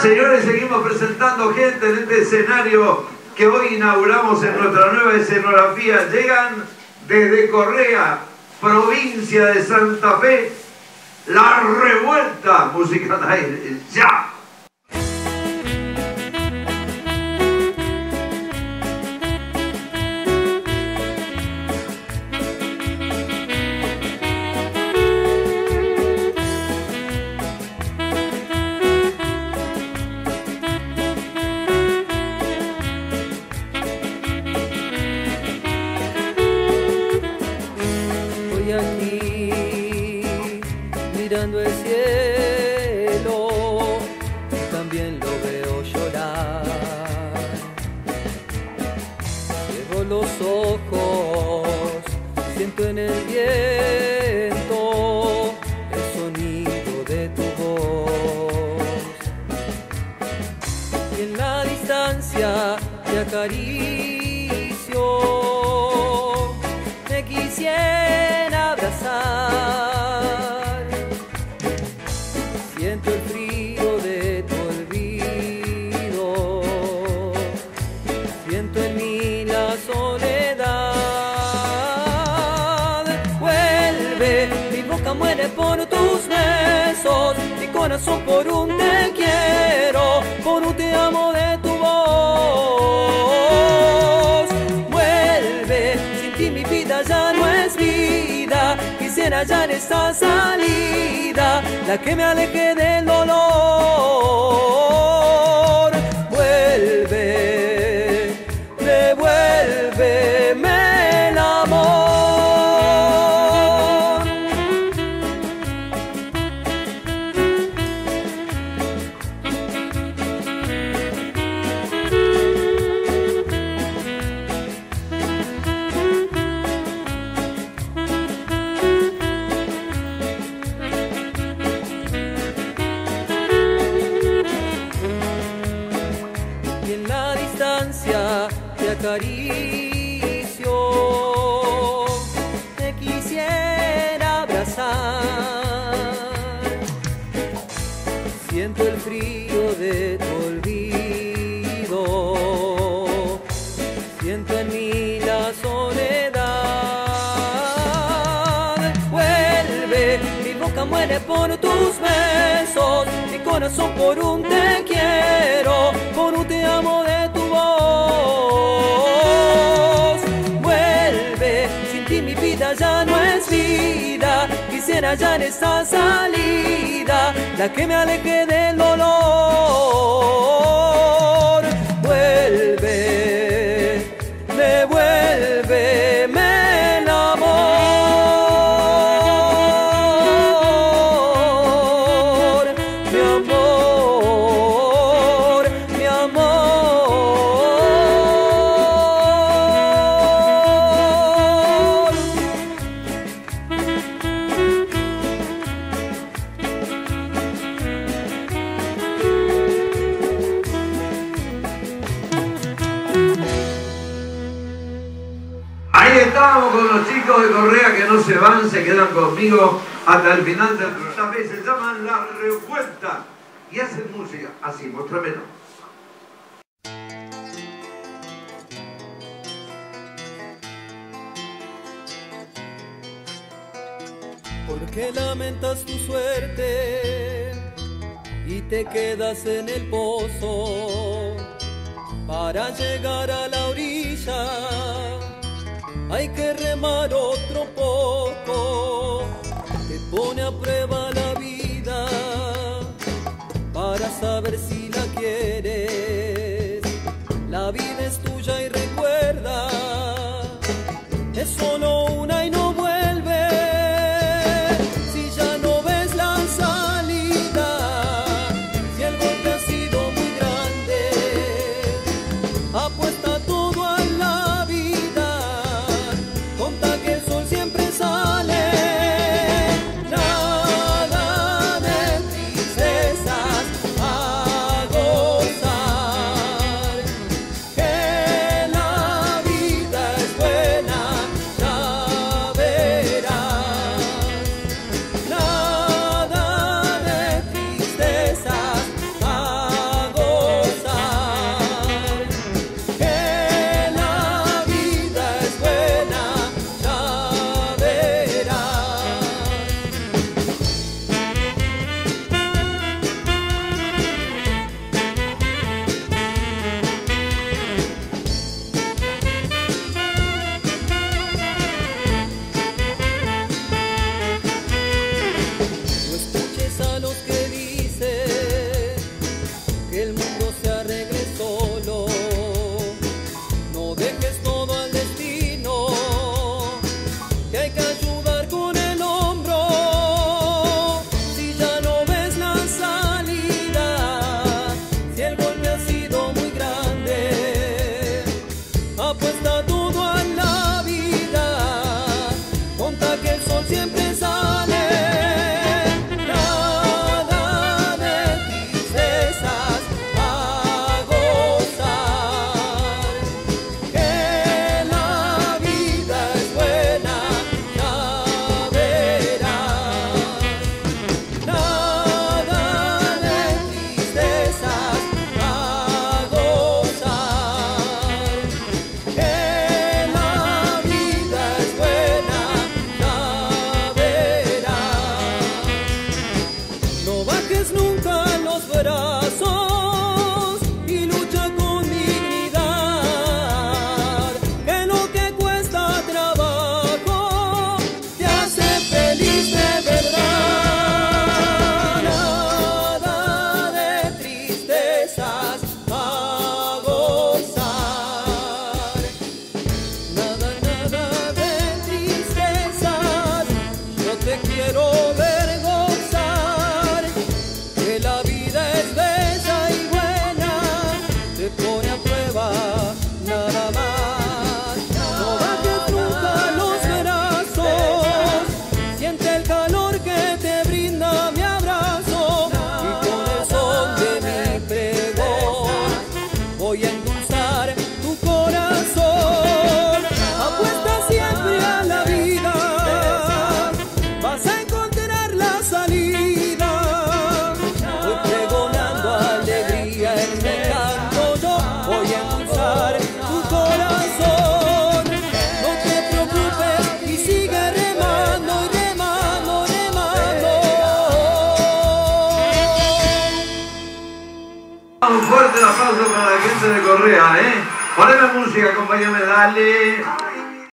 Señores, seguimos presentando gente en este escenario que hoy inauguramos en nuestra nueva escenografía. Llegan desde Correa, provincia de Santa Fe, La Revuelta, música de aire, ya. Mirando el cielo, también lo veo llorar. Cierro los ojos, siento en el viento el sonido de tu voz. Y en la distancia te acaricio, te quisiera abrazar. Siento el frío de tu olvido, siento en mí la soledad. Vuelve, mi boca muere por tus besos, mi corazón por un te quiero, por un te amo de tu voz. Vuelve, sin ti mi vida ya no es vida, quisiera hallar esta salida, la que me aleje del dolor. Vuelve, devuélveme el amor. Te acaricio, te quisiera abrazar. Siento el frío de tu olvido, siento en mí la soledad. Vuelve, mi boca muere por tus besos, mi corazón por un te quiero, por un te amo de tu voz. Vuelve, sin ti mi vida ya no es vida, quisiera hallar esta salida, la que me aleje del dolor. Vuelve, devuélveme el amor, mi amor, mi amor. Ahí estamos con los chicos de Correa que no se van, se quedan conmigo hasta el final del programa. Se llaman La Revuelta y hacen música así, muéstramelo. ¿Por qué lamentas tu suerte y te quedas en el pozo? Para llegar a la orilla hay que remar otro poco. Te pone a prueba la vida para saber si la quieres. La vida es tuya y recuerda, es solo una y no vuelve. Si ya no ves la salida, si el golpe ha sido muy grande, apuesta todo a la vida, conta que el sol siempre sale. Nada de tristezas, aplauso para la gente de Correa, ¿eh? Poneme música, acompáñame, dale.